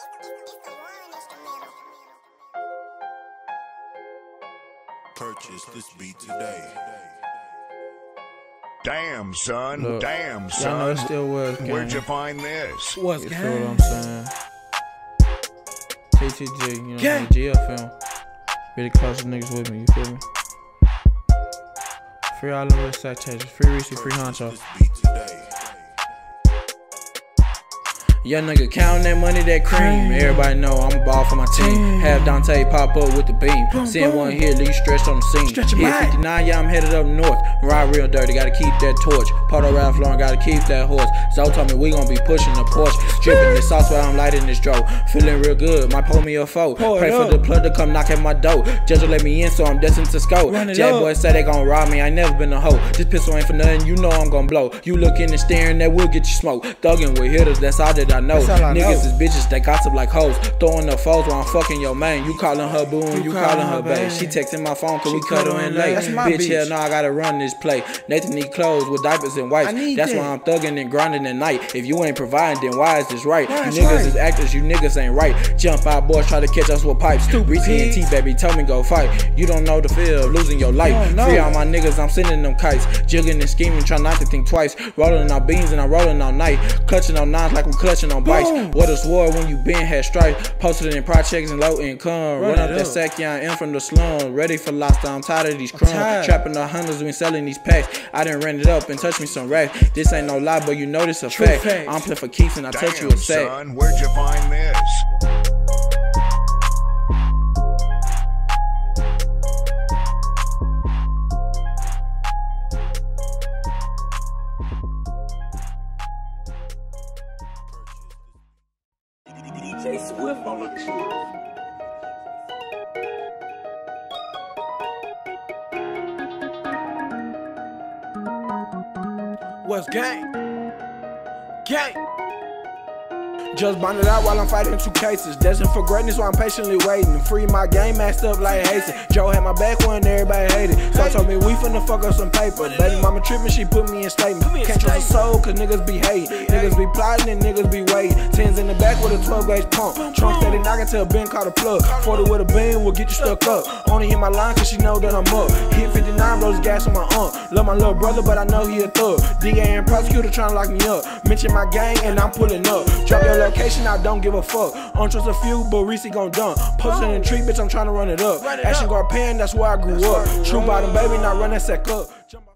Purchase this beat today. Damn, son. Look, damn, y'all son. know it still was, gang. Where'd you find this? You feel what I'm saying? TTG, you know, the GL film. Really close to niggas with me, you feel me? Free all the West Side Texas, free Reese, free Honcho. This beat today. Young nigga counting that money, that cream. Everybody know I'm a ball for my team. Have Dante pop up with the beam. Seeing one here, leave stretched on the scene. Hit 59, yeah, I'm headed up north. Ride real dirty, gotta keep that torch. Poto Ralph Lauren, gotta keep that horse. Zoe told me we gon' be pushing the porch. Dripping this sauce while I'm lighting this dro. Feeling real good, might pull me a foe. Pray for the plug to come knock at my door. Judge will let me in, so I'm destined to scope. Jack boys say they gon' rob me, I ain't never been a hoe. This pistol ain't for nothing, you know I'm gon' blow. You looking and staring, that will get you smoked. Thuggin' with hitters, that's all that I know. Niggas is bitches, they gossip like hoes. Throwing up foes while I'm fucking your man. You calling her boo and you calling her babe. She texting my phone cause we cuddle in late. Bitch, hell no, I gotta run this play. Nathan need clothes with diapers and wipes. That's why I'm thugging and grinding at night. If you ain't providing, then why is this right? You niggas is actors, you niggas ain't right. Jump out boys, try to catch us with pipes. Reese and T, baby, tell me go fight. You don't know the feel of losing your life. Free all my niggas, I'm sending them kites. Jigging and scheming, try not to think twice. Rolling out beans and I'm rolling all night. Clutching on nines like I'm clutching on bites. What a sword when you been had strife. Posted in projects and low income. Run up that sack, yeah, I am from the slum. Ready for lobster, I'm tired of these crumbs. Trapping the hundreds when selling these packs. I done ran it up and touch me some racks. This ain't no lie, but you know this a fact. I'm playing for keeps and I touch you a sack. Son, where'd you find this? DJ Swift on the tour. What's gang? Gang! Just bonded out while I'm fighting 2 cases. Destined for greatness while I'm patiently waiting. Free my game, masked up like Hasten. Joe had my back when everybody hated. So I told me we finna fuck up some paper. Baby mama tripping, she put me in statement. Can't trust a soul cause niggas be hating. Niggas be plotting and niggas be waiting. 10s in the back with a 12 gauge pump. Trunk steady knocking till a bin caught a plug. 40 with a beam will get you stuck up. Only hit my line cause she know that I'm up. Hit 59, blows gas on my Love my little brother but I know he a thug. DA and prosecutor tryna lock me up. Mention my gang and I'm pulling up. Drop your location, I don't give a fuck. I don't trust a few, but Reese gon' dump. Posted in the tree, bitch, I'm tryna run it up. Action guard pan, that's where I grew up. True bottom, baby, now run that sack up.